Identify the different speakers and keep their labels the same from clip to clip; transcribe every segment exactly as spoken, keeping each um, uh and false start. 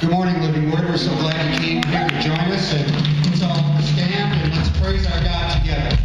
Speaker 1: Good morning, Living Word. We're so glad you came here to join us. And let's all stand and let's praise our God together.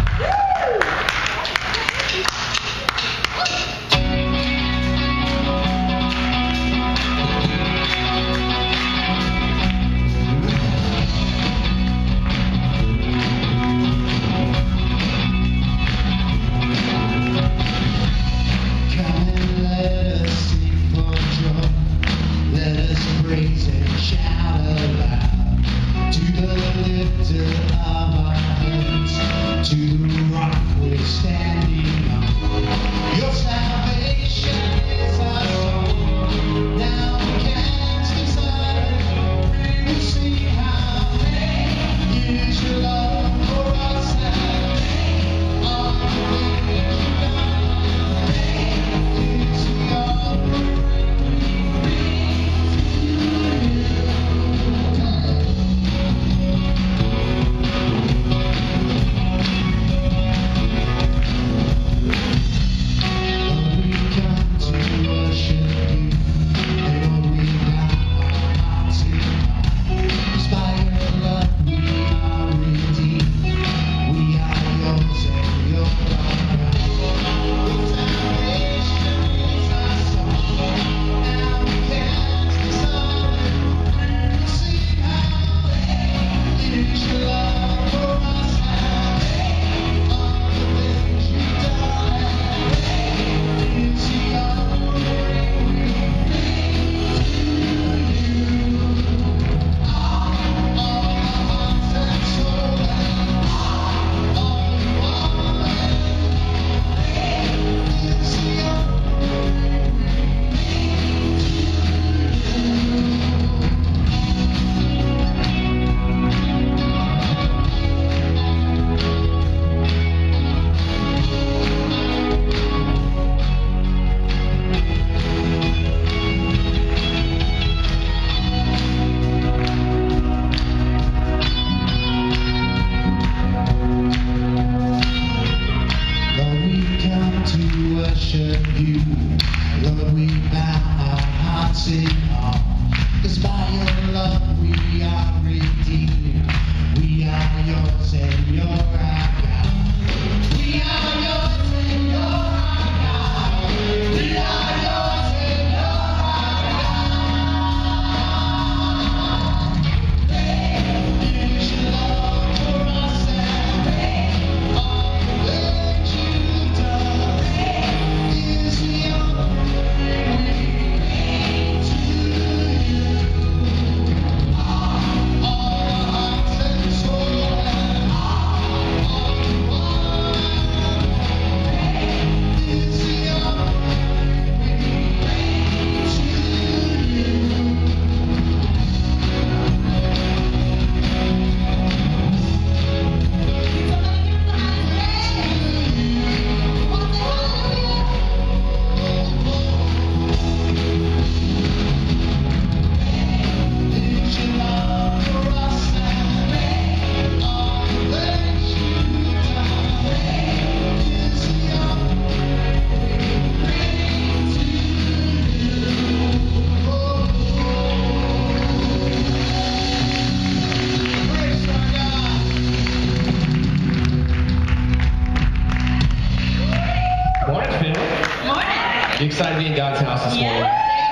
Speaker 2: Excited to be in God's house this morning.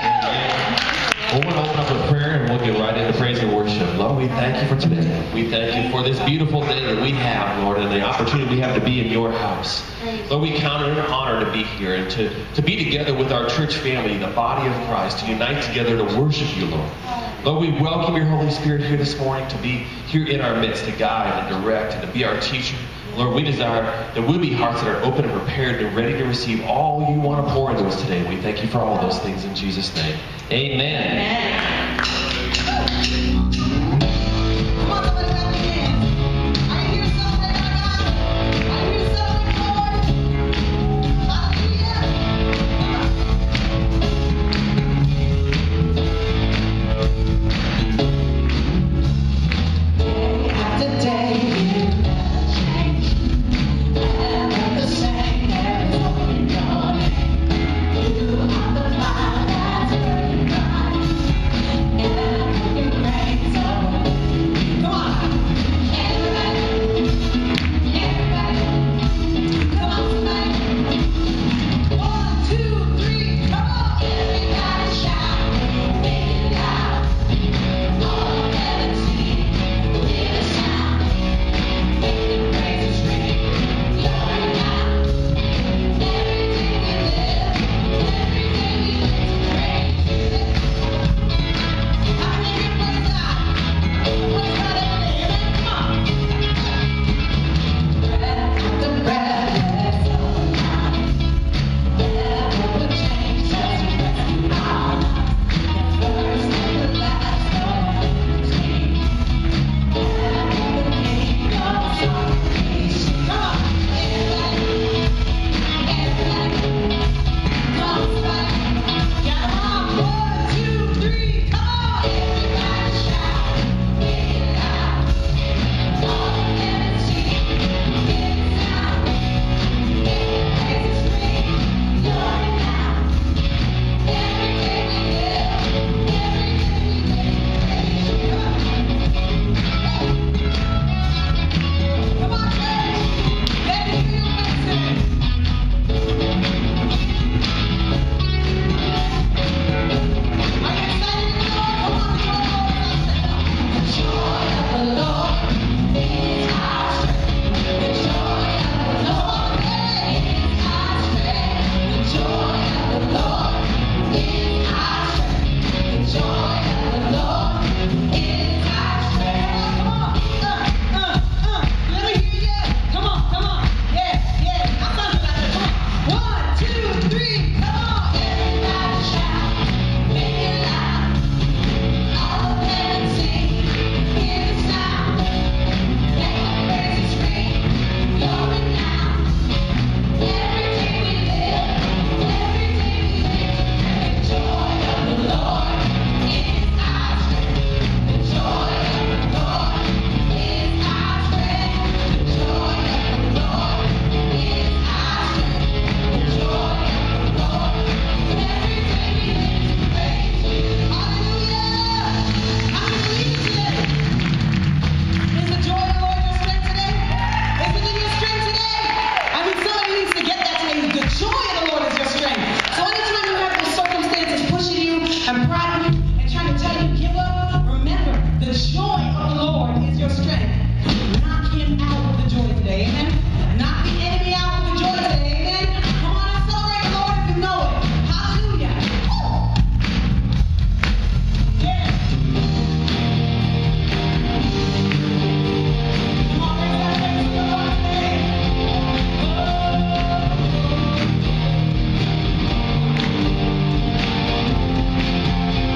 Speaker 2: Yeah. Well, we're going to open up with prayer and we'll get right into praise and worship. Lord, we thank you for today. We thank you for this beautiful day that we have, Lord, and the opportunity we have to be in your house. Lord, we count it an honor to be here and to, to be together with our church family, the body of Christ, to unite together to worship you, Lord. Lord, we welcome your Holy Spirit here this morning to be here in our midst, to guide and direct and to be our teacher. Lord, we desire that we'll be hearts that are open and prepared and ready to receive all you want to pour into us today. We thank you for all those things in Jesus' name. Amen.
Speaker 3: Amen.
Speaker 4: You are the light that's burning bright.
Speaker 3: and prodding you and trying to tell you give up, remember, the joy of the Lord is your strength. Knock him out with the joy today, amen? Knock the enemy out with the joy today, amen? Come on and celebrate the Lord if you know it. Hallelujah. Woo! Yeah. Come on, raise that praise to the Lord today. Oh.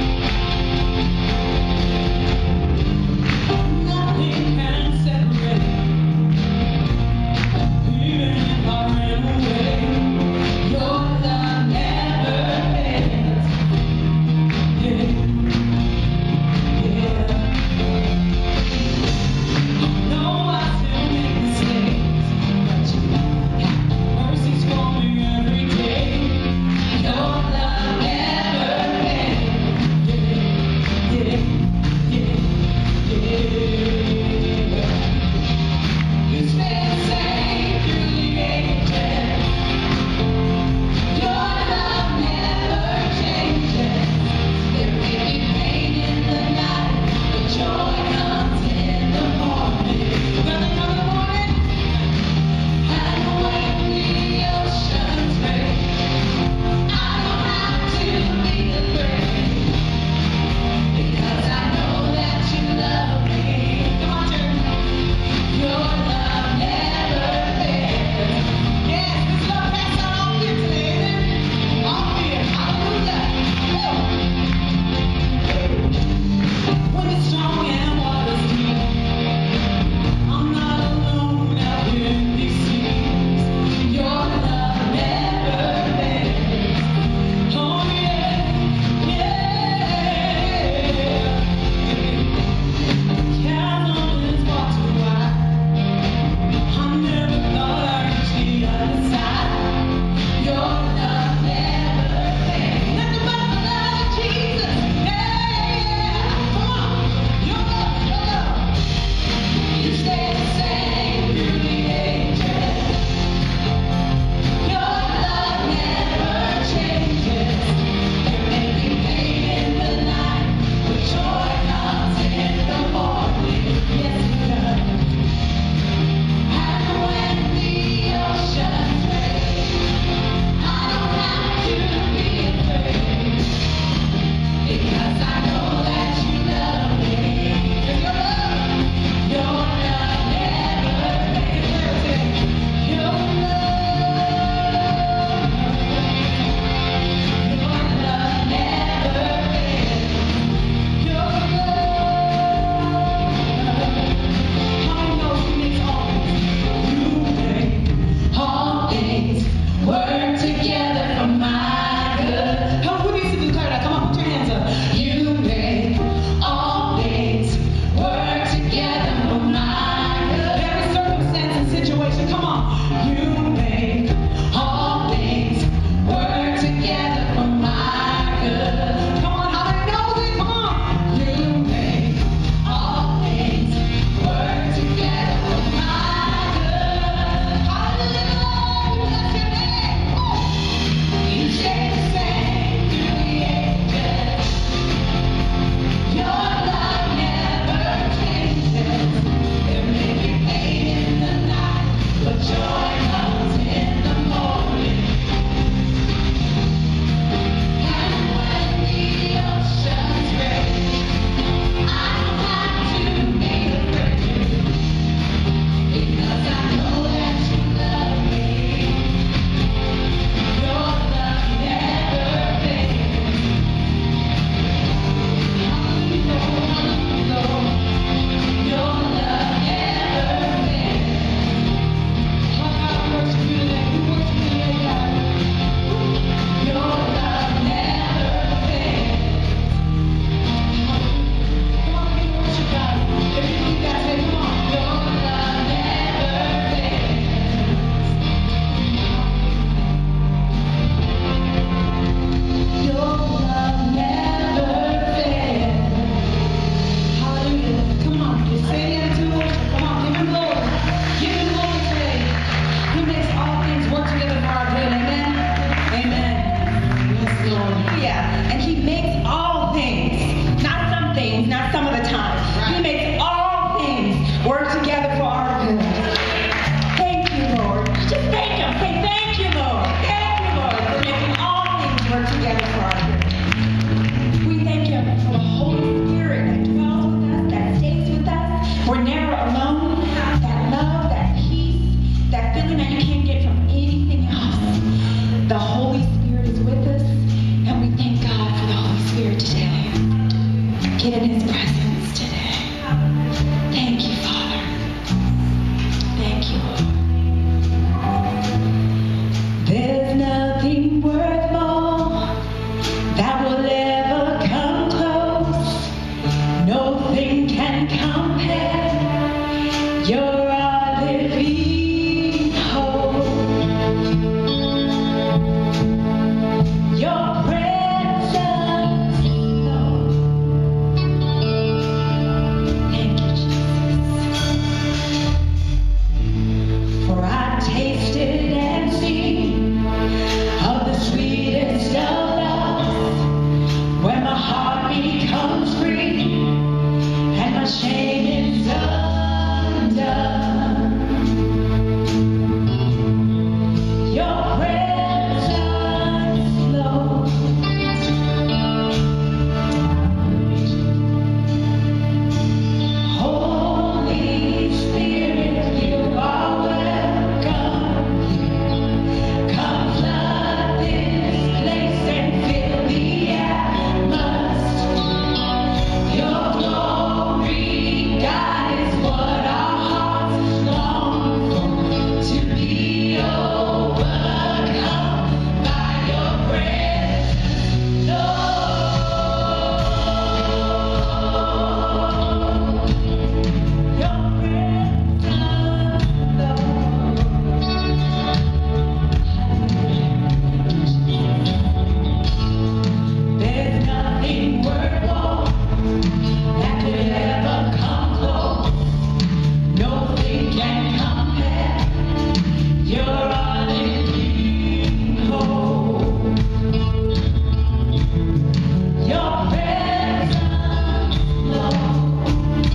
Speaker 3: get in his presence today. Thank you, Father. Thank you, Lord. There's nothing worth more that will ever come close. Nothing can compare. You're our living hope. Your presence, Lord. Thank you, Jesus. For I tasted and seen of the sweetest of loves, where my heart becomes free and my shame is undone. Your presence, Lord. Holy Spirit, you are welcome here. Come flood this place and fill the atmosphere. Your glory, God, is what our hearts long for. To be overcome by your presence, Lord. Your presence, Lord. There's nothing worth more that could ever come close. Nothing can compare. You're our living hope. Your presence, Lord.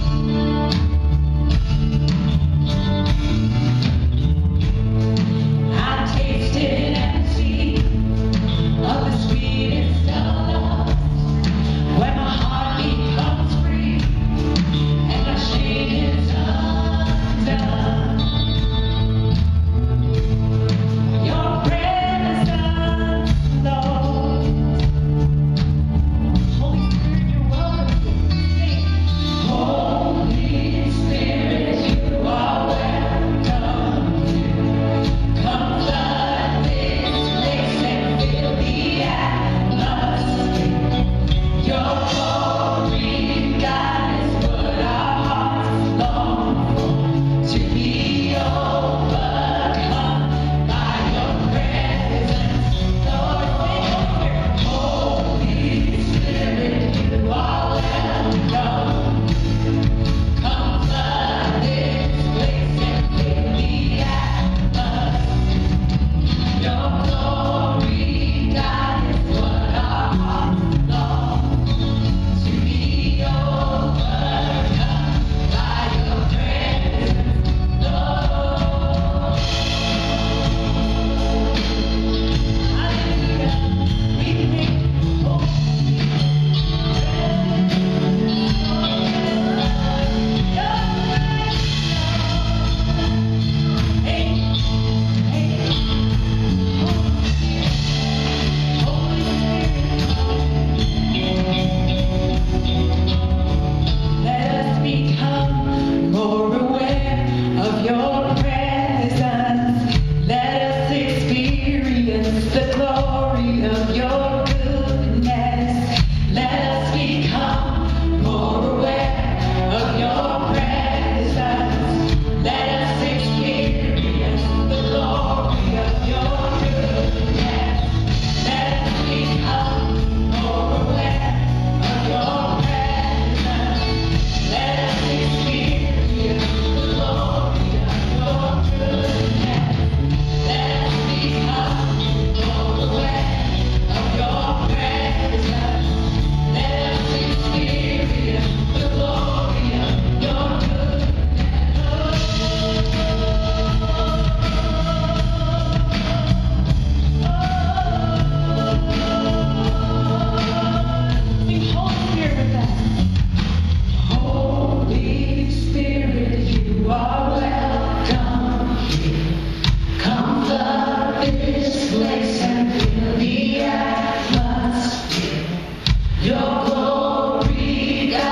Speaker 3: I tasted and seen of the sweetest of loves, where my heart becomes free and my shame is undone. Your presence, Lord. Holy Spirit, you're welcome. Sing. Holy Spirit, you are welcome here. Come flood this place and fill the atmosphere. Your glory, God, is what our hearts long for. To be overcome by your presence, Lord. Holy Spirit, you are welcome. Come flood this place and fill the atmosphere. Your glory, God, is what our hearts long for. To be overcome by your presence, Lord. Hallelujah. We thank you, Holy Let us become more aware of your presence. Let us experience the glory of your goodness. Let us become more aware of your presence. Let us experience the glory of your goodness. Let us become more aware of your presence. Let us experience the glory of your goodness. Let us become more aware of your presence. Let us experience the glory of your goodness. Sing Holy Spirit with us. Holy Spirit, you are welcome here. Come flood this place and fill the atmosphere. Your glory, God,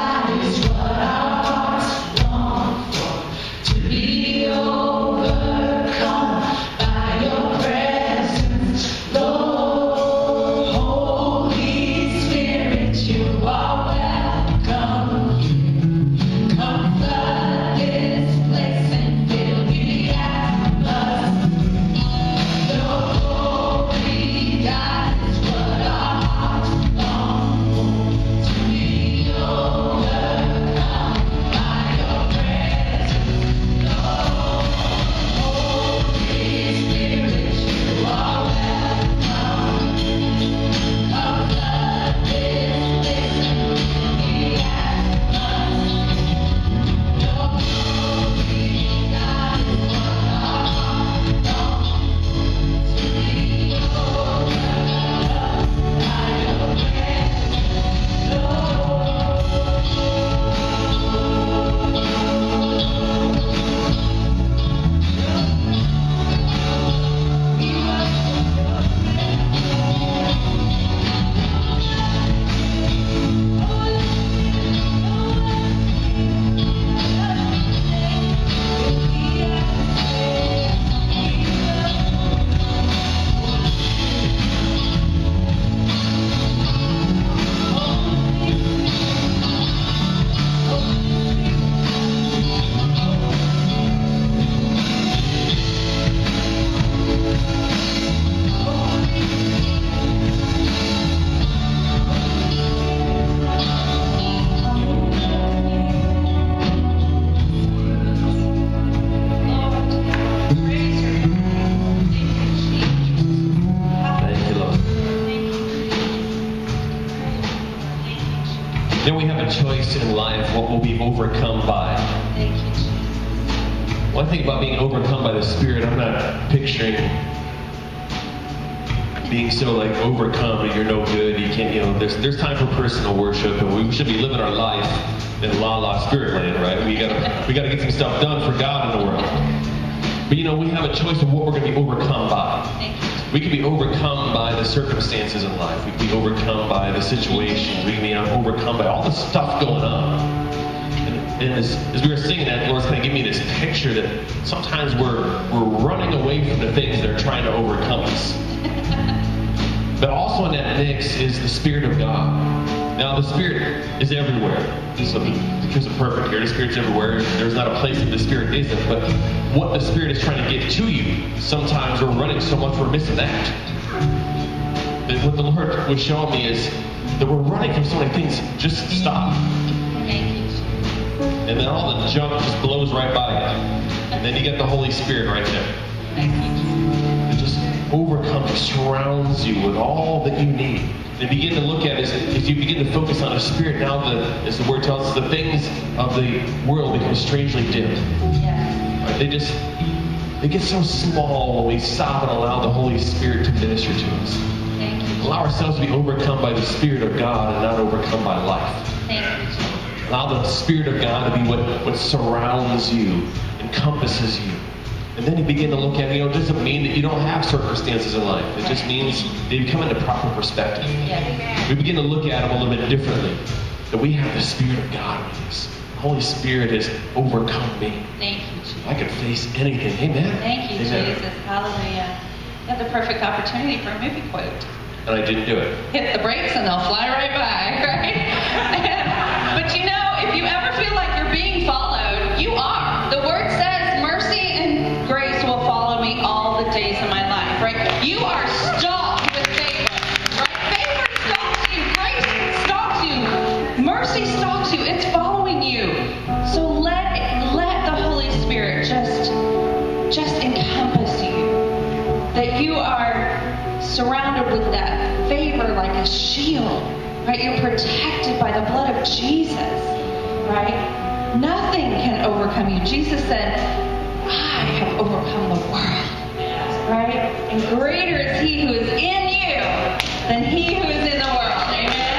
Speaker 2: Then we have a choice in life, what will be overcome by.
Speaker 3: Thank you, Jesus.
Speaker 2: One thing about being overcome by the Spirit, I'm not picturing being so like overcome and you're no good, you can't, you know, there's there's time for personal worship, and we should be living our life in la la spirit land, right? We gotta we gotta get some stuff done for God in the world. But you know, we have a choice of what we're gonna be overcome by.
Speaker 3: Thank you.
Speaker 2: We can be overcome by the circumstances in life. We can be overcome by the situations. We can be overcome by all the stuff going on. And, and as, as we were singing that, the Lord's kind of giving me this picture that sometimes we're we're running away from the things that are trying to overcome us. But also in that mix is the Spirit of God. Now, the Spirit is everywhere. So because of perfect here, the Spirit's everywhere. There's not a place that the Spirit isn't. But what the Spirit is trying to get to you, sometimes we're running so much we're missing that. And what the Lord was showing me is that we're running from so many things. Just stop.
Speaker 3: Thank you, Jesus.
Speaker 2: And then all the junk just blows right by you. And then you get the Holy Spirit right there.
Speaker 3: Thank you, Jesus.
Speaker 2: It just overcomes, surrounds you with all that you need. And begin to look at it as, as you begin to focus on the Spirit. Now, the, as the Word tells us, the things of the world become strangely dim.
Speaker 3: Yes.
Speaker 2: Right? They just, they get so small when we stop and allow the Holy Spirit to minister to us.
Speaker 3: Thank you.
Speaker 2: Allow ourselves to be overcome by the Spirit of God and not overcome by life.
Speaker 3: Thank you, Jesus.
Speaker 2: Allow the Spirit of God to be what, what surrounds you, encompasses you. And then you begin to look at it, you know, it doesn't mean that you don't have circumstances in life. It just means they come into proper perspective.
Speaker 3: Yes.
Speaker 2: We begin to look at them a little bit differently. That we have the Spirit of God with us. The Holy Spirit has overcome me.
Speaker 3: Thank you, Jesus.
Speaker 2: I could face anything. Amen?
Speaker 3: Thank you,
Speaker 2: Amen.
Speaker 3: Jesus. Hallelujah. You have the perfect opportunity for a movie quote.
Speaker 2: And I didn't do it.
Speaker 3: Hit the brakes and they'll fly right by, right? But you know, if you ever feel like you're being followed, you are. The Word says mercy and grace will follow me all the days of my life, right? You are stalked with favor, right? Favor stalks you. Grace stalks you. Mercy stalks you. It's following you. So let it, let the Holy Spirit just, just encompass you. That you are surrounded with that favor like a shield, right? You're protected by the blood of Jesus, right? Nothing can overcome you. Jesus said, I have overcome the world, right? And greater is He who is in you than he who is in the world. Amen?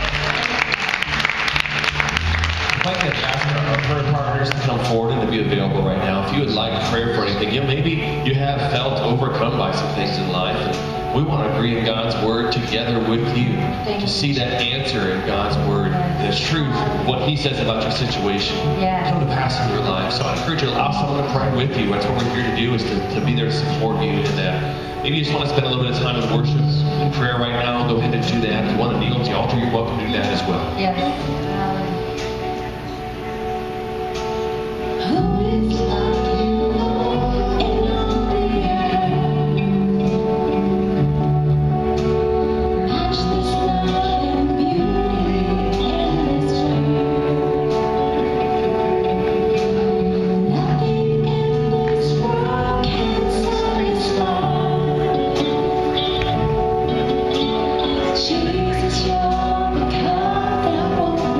Speaker 2: If I could ask our prayer partners to come forward and to be available right now. If you would like prayer for anything, you know, maybe you have felt overcome by some things in life. And we want to agree in God's Word together with you to see that answer in God's Word, the truth, what He says about your situation,
Speaker 3: Yeah.
Speaker 2: come to pass in your life. So I encourage you to allow someone to pray with you. That's what we're here to do, is to, to be there to support you in that. Maybe you just want to spend a little bit of time in worship and prayer right now. Go ahead and do that. If you want to kneel at the altar, you're welcome to do that as well.
Speaker 3: Yes.
Speaker 4: Who is like you, Lord, in all the earth? Matchless love and beauty in this world. Nothing in this world can satisfy. Jesus, you're the cup that won't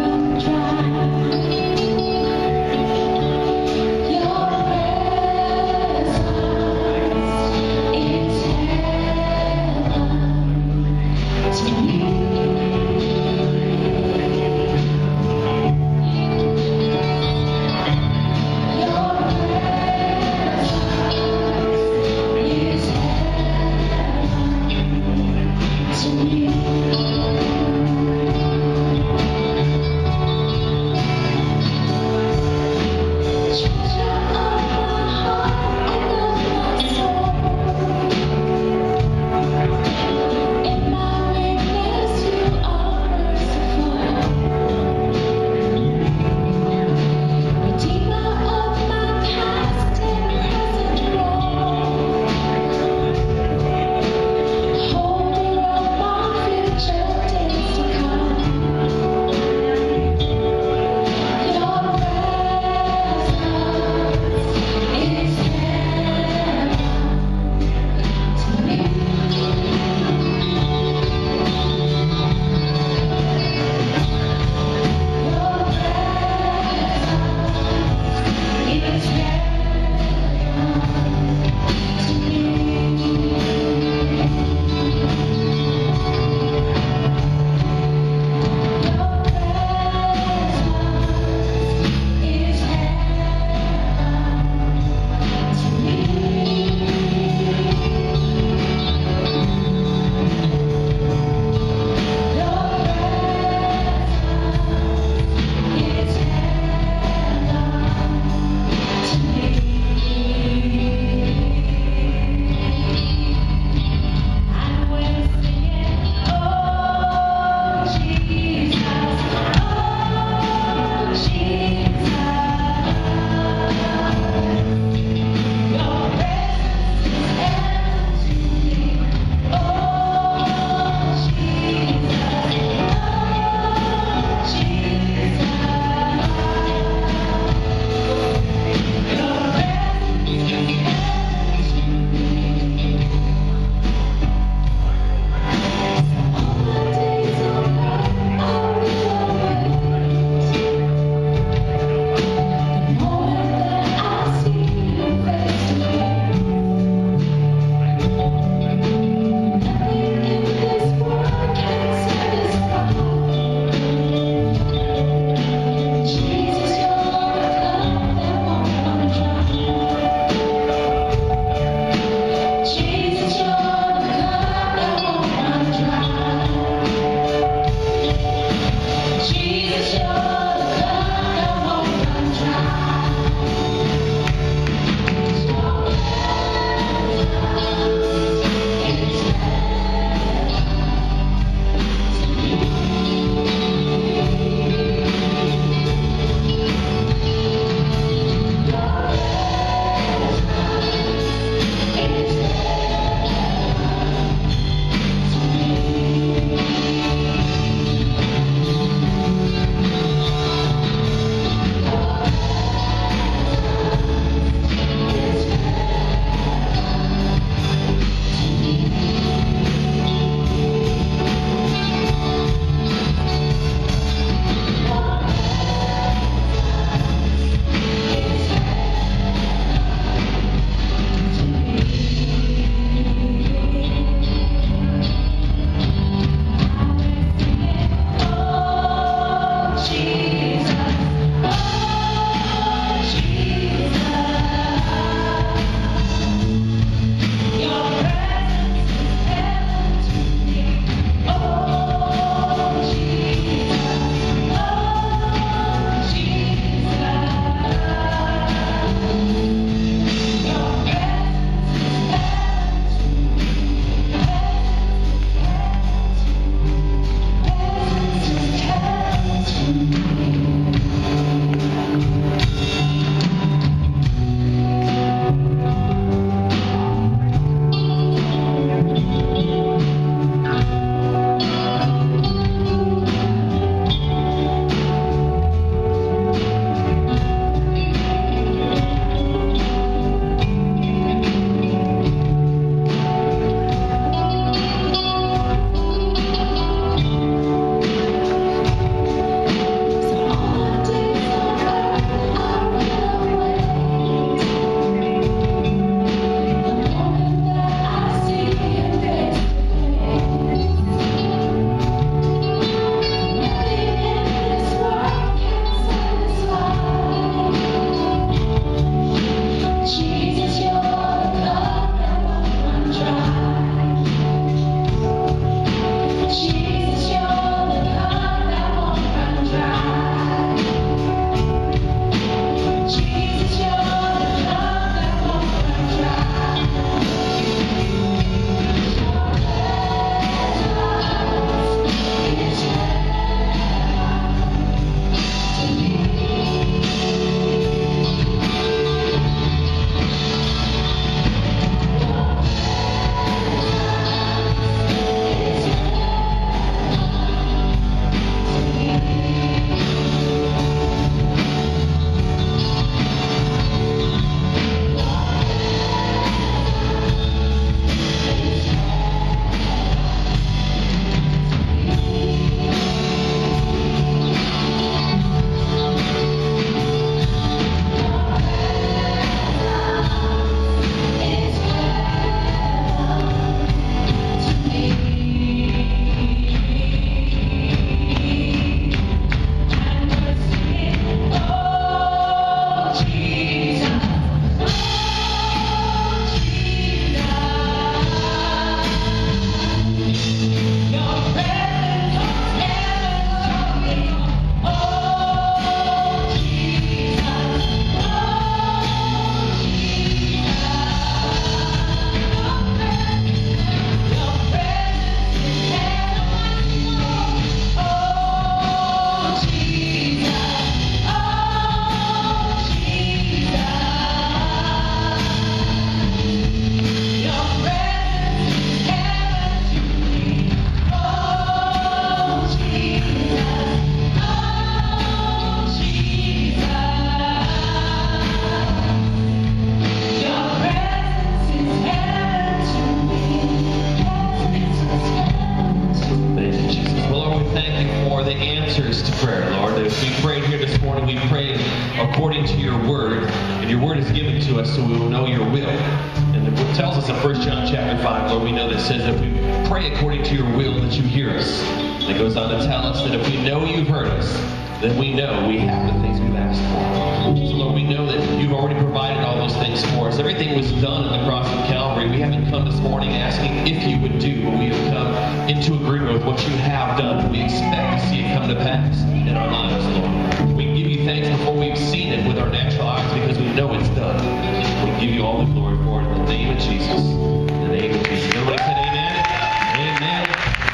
Speaker 2: prayer, Lord. As we prayed here this morning, we prayed according to your word, and your word is given to us so we will know your will. And it tells us in First John chapter five, Lord, we know that says that if we pray according to your will, that you hear us. And it goes on to tell us that if we know you've heard us, then we know we have the things we've asked for. So, Lord, we know that you've already provided all those things for us. Everything was done at the cross of Calvary. We haven't come this morning asking if you would do, but we have come into agreement with what you have done. We expect to see it come to pass in our lives, Lord. We give you thanks before we've seen it with our natural eyes because we know it's done. We give you all the glory for it in the name of Jesus. In the name of Jesus. Everybody said amen? Amen.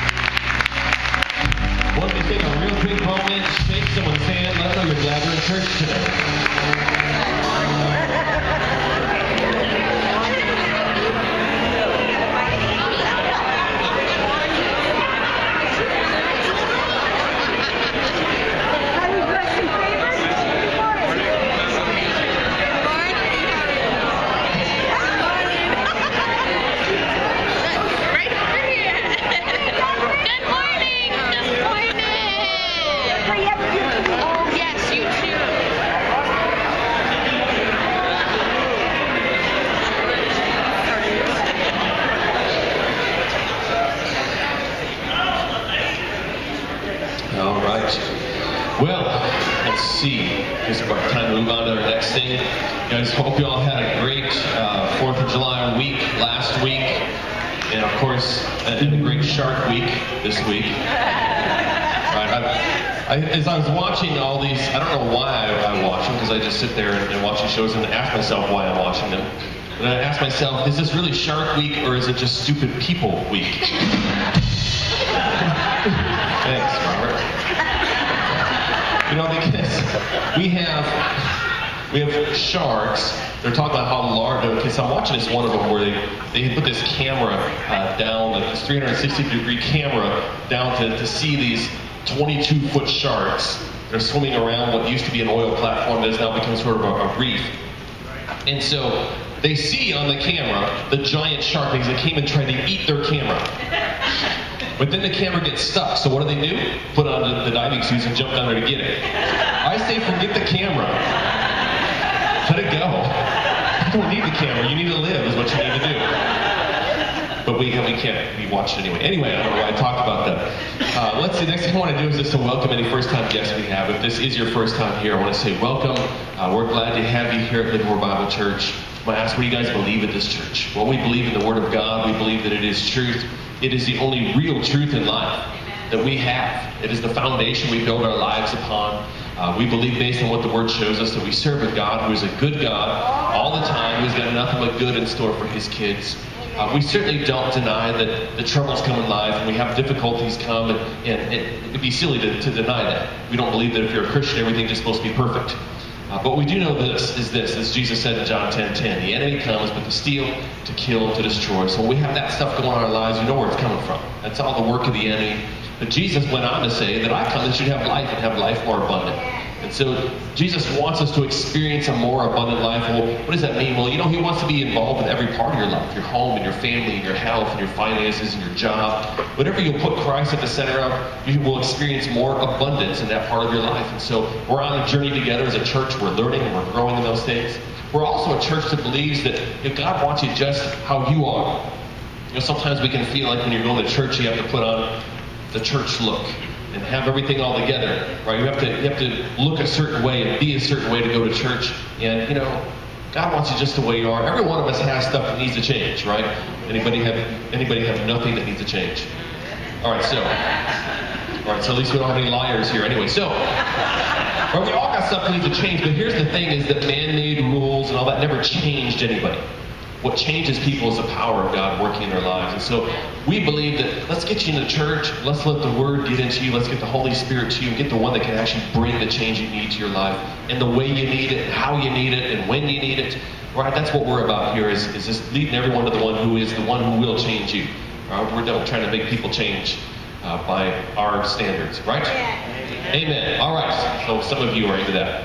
Speaker 2: Why don't we take a real quick moment, shake someone's hand, let them know you're glad you're in church today. It's about time to move on to our next thing. Guys, hope you all had a great uh, fourth of July week last week. And of course, a, a great Shark Week this week. Right, I, I, as I was watching all these, I don't know why I, I watch them, because I just sit there and, and watch these shows and ask myself why I'm watching them. And I ask myself, is this really Shark Week or is it just Stupid People Week? Thanks, Robert. You know, because we have we have sharks. They're talking about how large. Okay, so I'm watching this one of them where they they put this camera uh, down, this three hundred sixty degree camera down to, to see these twenty-two foot sharks. They're swimming around what used to be an oil platform that has now become sort of a, a reef. And so they see on the camera the giant shark because they came and tried to eat their camera. But then the camera gets stuck, so what do they do? Put on the, the diving suits and jump down there to get it. I say forget the camera. Let it go. You don't need the camera. You need to live is what you need to do. But we, we can't. We watch it anyway. Anyway, I don't know why I talked about that. Uh, let's see. Next thing I want to do is just to welcome any first-time guests we have. If this is your first time here, I want to say welcome. Uh, we're glad to have you here at Livermore Bible Church. I'm going to ask, what do you guys believe at this church? Well, we believe in the Word of God. We believe that it is truth. It is the only real truth in life that we have. It is the foundation we build our lives upon. Uh, we believe, based on what the Word shows us, that we serve a God who is a good God all the time, who's got nothing but good in store for His kids. Uh, we certainly don't deny that the troubles come in life and we have difficulties come, and, and it would be silly to, to deny that. We don't believe that if you're a Christian, everything's just supposed to be perfect. Uh, but we do know this is this, as Jesus said in John ten ten, the enemy comes but to steal, to kill, to destroy. So when we have that stuff going on in our lives, you know where it's coming from. That's all the work of the enemy. But Jesus went on to say that I come that you'd have life and have life more abundant. And so Jesus wants us to experience a more abundant life. Well, what does that mean? Well, you know, He wants to be involved with every part of your life, your home and your family and your health and your finances and your job. Whatever you'll put Christ at the center of, you will experience more abundance in that part of your life. And so we're on a journey together as a church. We're learning and we're growing in those things. We're also a church that believes that if God wants you just how you are. You know, sometimes we can feel like when you're going to church, you have to put on the church look and have everything all together, right? You have to you have to look a certain way and be a certain way to go to church. And you know, God wants you just the way you are. Every one of us has stuff that needs to change, right? Anybody have anybody have nothing that needs to change? All right, so all right, so at least we don't have any liars here, anyway. So, right, we all got stuff that needs to change. But here's the thing: is that man-made rules and all that never changed anybody. What changes people is the power of God working in their lives. And so we believe that let's get you into church, let's let the Word get into you, let's get the Holy Spirit to you, and get the one that can actually bring the change you need to your life, and the way you need it, and how you need it, and when you need it. Right? That's what we're about here, is, is just leading everyone to the one who is the one who will change you. Right? We're not trying to make people change uh, by our standards, right? Yeah. Amen. All right. So some of you are into that.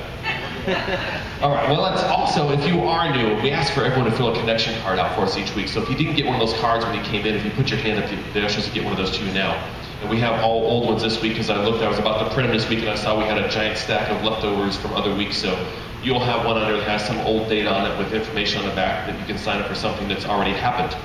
Speaker 2: All right, well, that's also, if you are new, we ask for everyone to fill a connection card out for us each week. So if you didn't get one of those cards when you came in, if you put your hand up, the ushers will get one of those to you now. And we have all old ones this week because I looked, I was about to print them this week and I saw we had a giant stack of leftovers from other weeks. So you'll have one under that has some old date on it with information on the back that you can sign up for something that's already happened.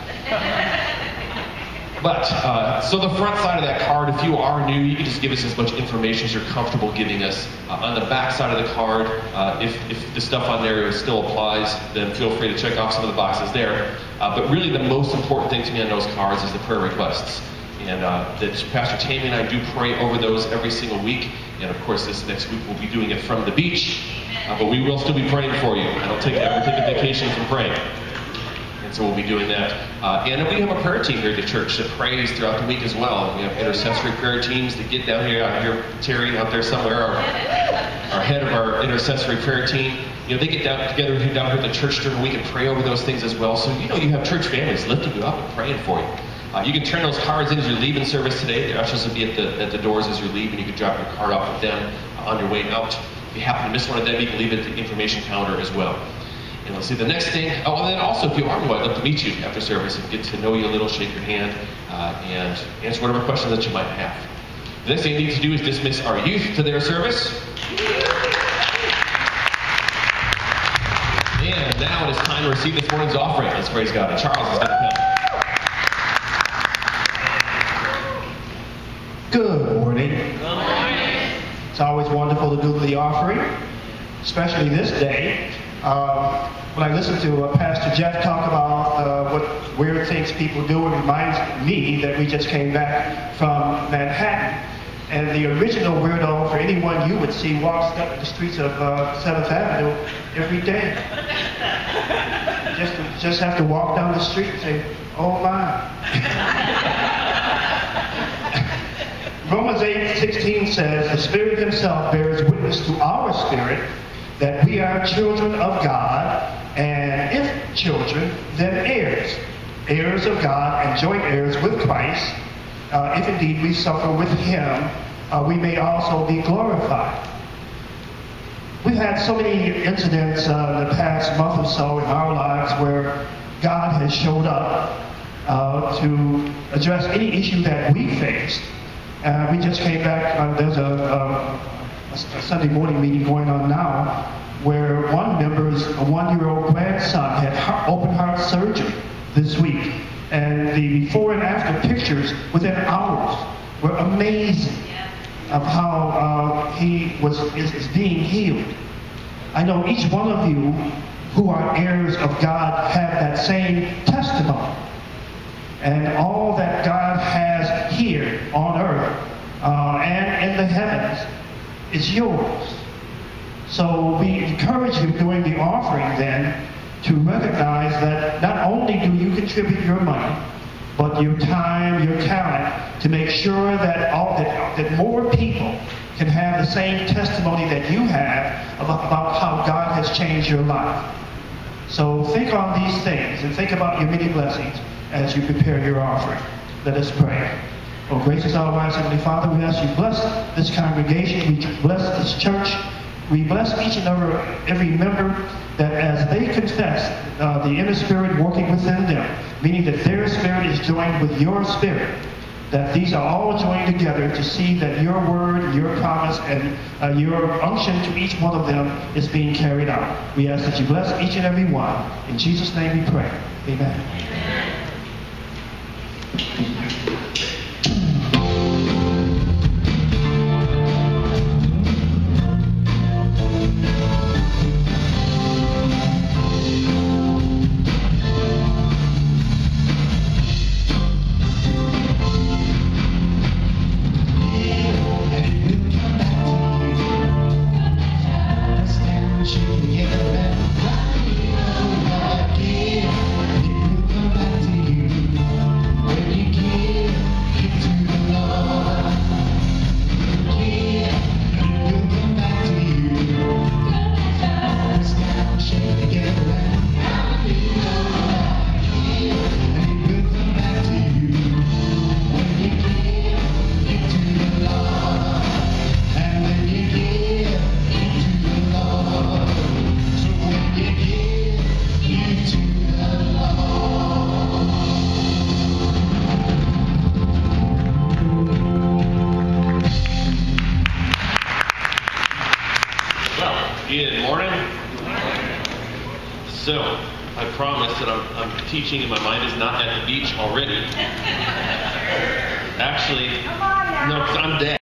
Speaker 2: But, uh, so the front side of that card, if you are new, you can just give us as much information as you're comfortable giving us. Uh, on the back side of the card, uh, if, if the stuff on there still applies, then feel free to check off some of the boxes there. Uh, but really the most important thing to me on those cards is the prayer requests. And uh, that Pastor Tammy and I do pray over those every single week. And of course, this next week we'll be doing it from the beach. Uh, but we will still be praying for you. I don't take, ever take a vacation from praying. And so we'll be doing that. Uh, and we have a prayer team here at the church that prays throughout the week as well. We have intercessory prayer teams that get down here. I hear Terry out there somewhere, our, our head of our intercessory prayer team. You know, they get down together here down here at the church during the week and pray over those things as well. So, you know, you have church families lifting you up and praying for you. Uh, you can turn those cards in as you're leaving service today. The ushers will be at the, at the doors as you're leaving. You can drop your card off with them on your way out. If you happen to miss one of them, you can leave it at the information counter as well. And let's see, the next thing, oh, and then also if you are new, I'd love to meet you after service and get to know you a little, shake your hand, uh, and answer whatever questions that you might have. The next thing you need to do is dismiss our youth to their service. And now it is time to receive this morning's offering. Let's praise God. And Charles is going to come.
Speaker 5: Good morning. Good morning. It's always wonderful to do the offering, especially this day. Uh, when I listen to uh, Pastor Jeff talk about uh, what weird things people do, it reminds me that we just came back from Manhattan. And the original weirdo for anyone you would see walks up the streets of uh, seventh Avenue every day. Just, to, just have to walk down the street and say, oh my. Romans eight sixteen says, the Spirit himself bears witness to our spirit that we are children of God, and if children, then heirs, heirs of God and joint heirs with Christ. Uh, if indeed we suffer with him, uh, we may also be glorified. We've had so many incidents uh, in the past month or so in our lives where God has showed up uh, to address any issue that we faced. Uh, we just came back, uh, there's a, a, a Sunday morning meeting going on now where one member's a one-year-old grandson had heart, open heart surgery this week. And the before and after pictures within hours were amazing of how uh, he was is, is being healed. I know each one of you who are heirs of God have that same testimony. And all that God has here on earth uh, and in the heavens is yours. So we encourage you during the offering then to recognize that not only do you contribute your money, but your time, your talent, to make sure that all that, that more people can have the same testimony that you have about, about how God has changed your life. So think on these things and think about your many blessings as you prepare your offering. Let us pray. Oh, gracious our wise Heavenly Father, we ask you bless this congregation, we bless this church, we bless each and every, every member that as they confess uh, the inner spirit working within them, meaning that their spirit is joined with your spirit, that these are all joined together to see that your word, your promise, and uh, your unction to each one of them is being carried out. We ask that you bless each and every one. In Jesus' name we pray. Amen. Amen.
Speaker 1: Yeah.
Speaker 2: Good morning. So, I promise that I'm, I'm teaching and my mind is not at the beach already. Actually, no, because I'm dead.